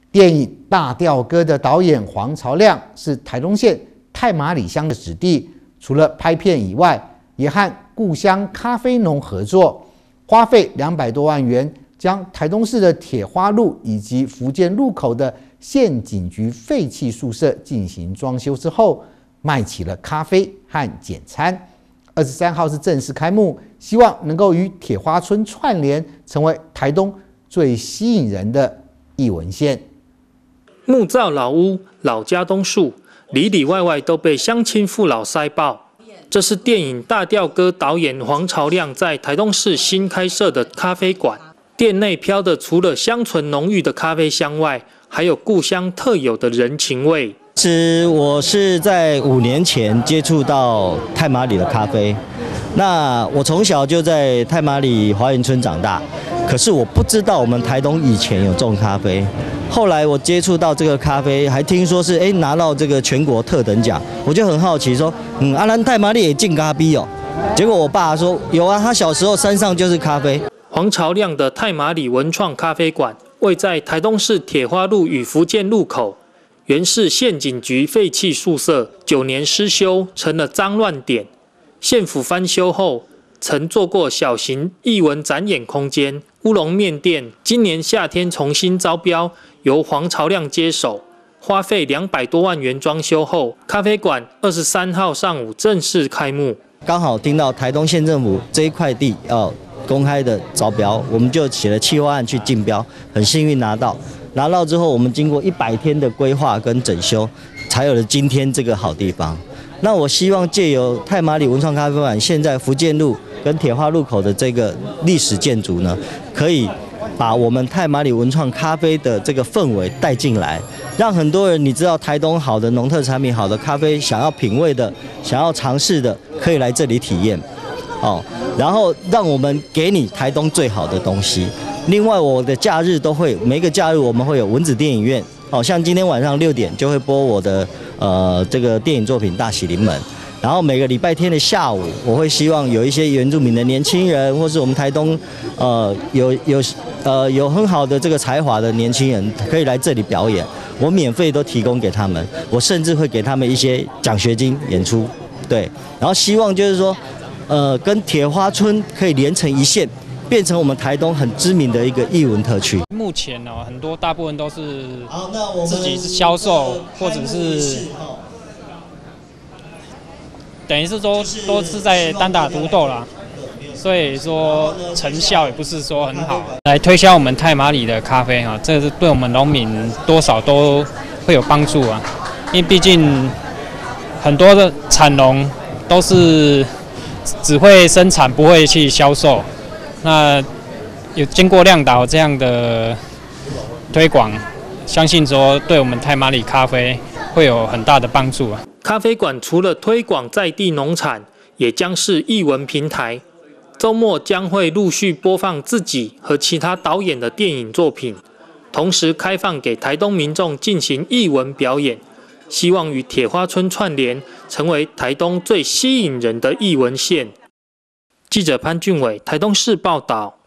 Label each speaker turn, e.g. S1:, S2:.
S1: 电影《大吊歌》的导演黄朝亮是台东县太麻里乡的子弟，除了拍片以外，也和故乡咖啡农合作，花费200多万元，将台东市的铁花路以及福建路口的县警局废弃宿舍进行装修之后，卖起了咖啡和简餐。23号是正式开幕，希望能够与铁花村串联，成为台东最吸引人的艺文县。
S2: 木造老屋、老家东树，里里外外都被乡亲父老塞爆。这是电影《大吊歌》导演黄朝亮在台东市新开设的咖啡馆。店内飘的除了乡村浓郁的咖啡香外，还有故乡特有的人情味。
S3: 其实我是在5年前接触到太麻里的咖啡，那我从小就在太麻里华园村长大，可是我不知道我们台东以前有种咖啡。后来我接触到这个咖啡，还听说是拿到这个全国特等奖，我就很好奇说，咱太麻里也进咖啡哦。结果我爸说有啊，他小时候山上就是咖啡。
S2: 黄朝亮的太麻里文创咖啡馆位在台东市铁花路与福建路口，原是县警局废弃宿舍，9年失修，成了脏乱点。县府翻修后，曾做过小型艺文展演空间。乌龙面店今年夏天重新招标，由黄朝亮接手，花费200多万元装修后，咖啡馆23号上午正式开幕。
S3: 刚好听到台东县政府这一块地公开的招标，我们就写了企划案去竞标，很幸运拿到之后，我们经过100天的规划跟整修，才有了今天这个好地方。那我希望借由太麻里文创咖啡馆现在福建路跟铁花路口的这个历史建筑呢，可以把我们太麻里文创咖啡的这个氛围带进来，让很多人你知道台东好的农特产品、好的咖啡，想要品味的、想要尝试的，可以来这里体验。然后让我们给你台东最好的东西。另外，我的假日每个假日我们会有文子电影院，像今天晚上6点就会播我的这个电影作品《大喜临门》。然后每个礼拜天的下午，我会希望有一些原住民的年轻人，或是我们台东有很好的这个才华的年轻人，可以来这里表演，我免费都提供给他们，我甚至会给他们一些奖学金演出。对，然后希望就是说。跟铁花村可以连成一线，变成我们台东很知名的一个艺文特区。
S4: 目前大部分都是自己销售，或者是等于是说都是在单打独斗啦，所以说成效也不是说很好。来推销我们太麻里的咖啡这个是对我们农民多少都会有帮助啊，因为毕竟很多的产农都是。只会生产，不会去销售。那有经过亮导这样的推广，相信说对我们太麻里咖啡会有很大的帮助啊。
S2: 咖啡馆除了推广在地农产，也将是艺文平台。周末将会陆续播放自己和其他导演的电影作品，同时开放给台东民众进行艺文表演。希望与铁花村串联，成为台东最吸引人的艺文县。记者潘俊伟，台东市报道。